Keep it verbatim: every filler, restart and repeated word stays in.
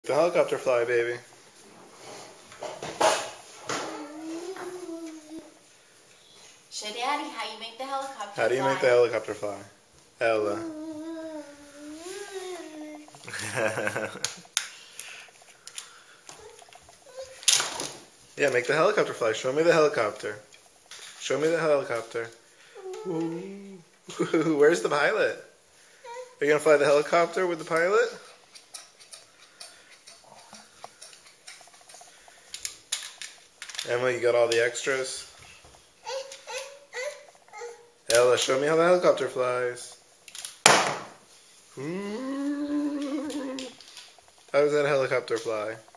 The helicopter fly, baby. Show Daddy how you make the helicopter fly. How do you make the helicopter fly? Ella. Yeah, make the helicopter fly. Show me the helicopter. Show me the helicopter. Ooh. Where's the pilot? Are you going to fly the helicopter with the pilot? Emma, you got all the extras? Ella, show me how the helicopter flies. Ooh. How does that helicopter fly?